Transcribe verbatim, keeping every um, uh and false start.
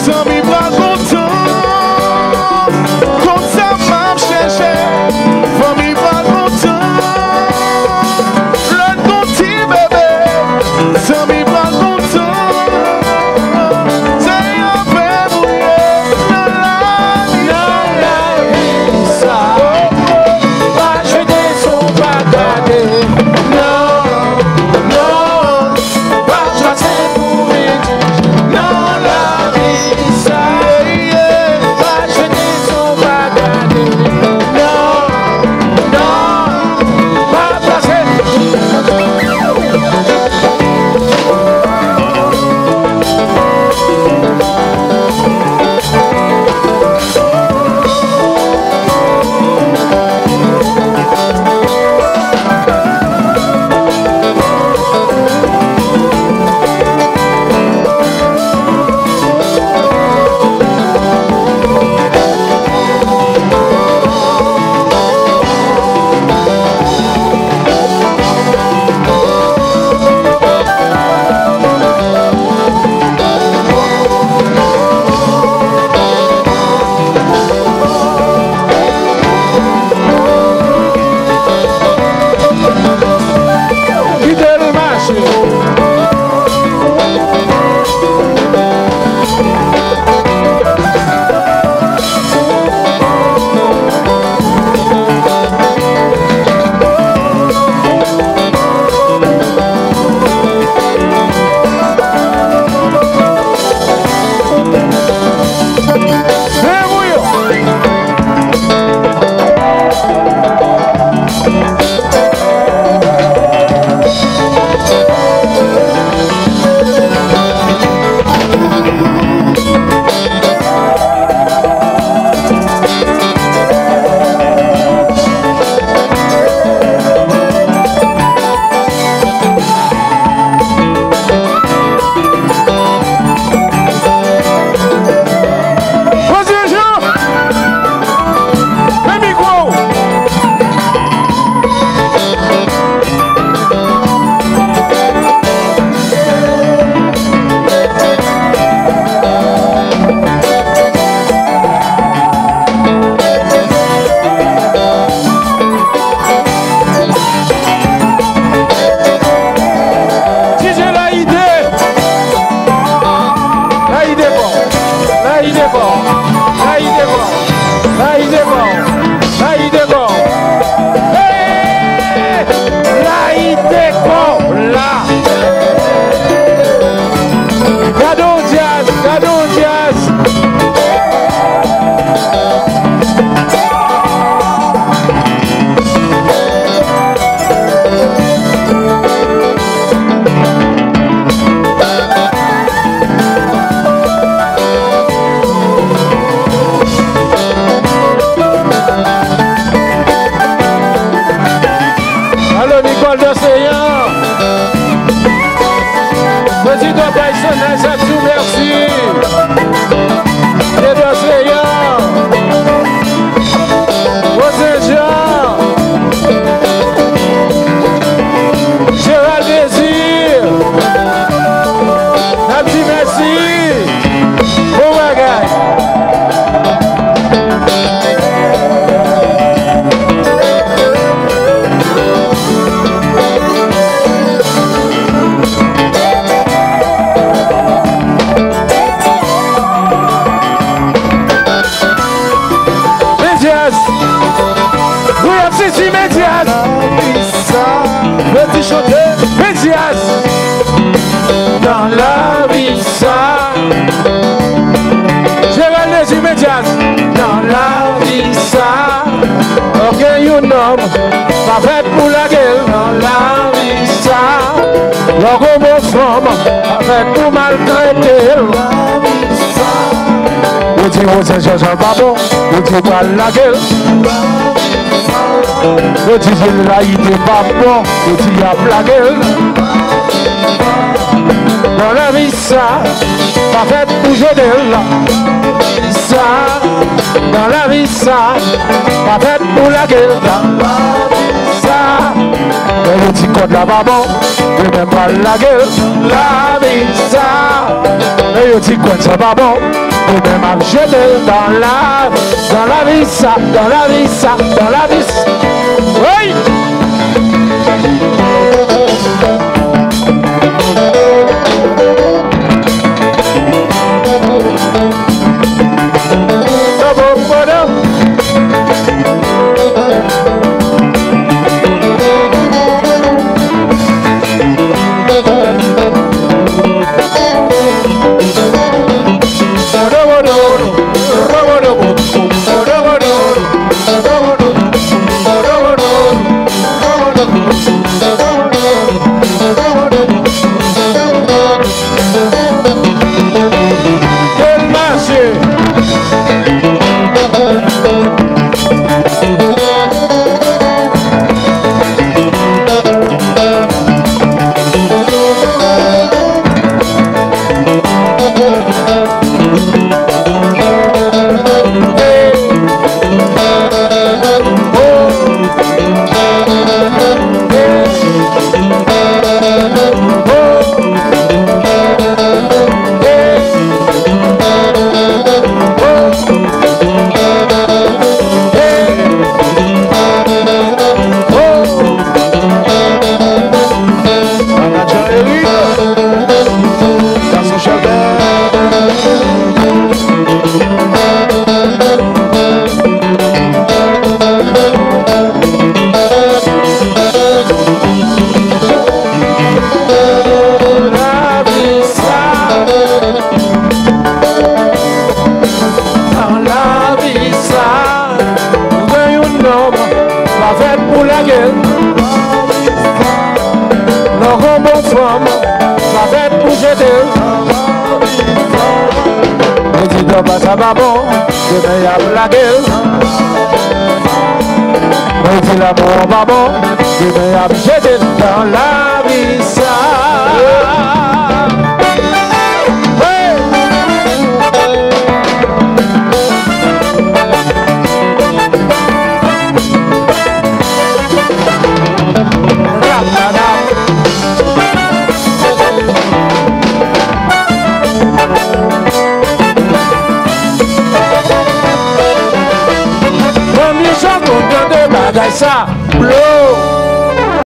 sans mi pas content. Comme ça m'a cherché, sans mi pas content. L'autre conti bébé, sans mi pas content. C'est un peu bouillé dans la vie, dans la vie, ça. Pas jeter son pas garder. Non, non, pas chasser pour les non, la vie, ça. Pas jeter son pas garder. Non, non, pas chasser. Dans la vie ça, je vais les immédiats. Dans la vie ça, ok un homme, pas fait pour la gueule. Dans la vie ça, l'homme mon femme, pas fait pour maltraiter. Dans la vie ça, vous dites vous êtes Jean-Jean pas bon, vous dites pas la gueule. Vous dites là il n'est pas bon, vous dites à la gueule. Dans la vie ça, pas fait pour jouer là. Ça, dans la vie ça, pas fait pour la gueule. Ça, Le petit code là-bas bon, je même pas la gueule. La vie ça. Le petit code ça va bon, je même à jeter dans la, dans la vie ça, dans la vie ça, dans la vie ça. Oui. Ça va bon, je vais à la gueule. Mais si l'amour va bon, je vais à jeter dans la vie ça. Ça, blow.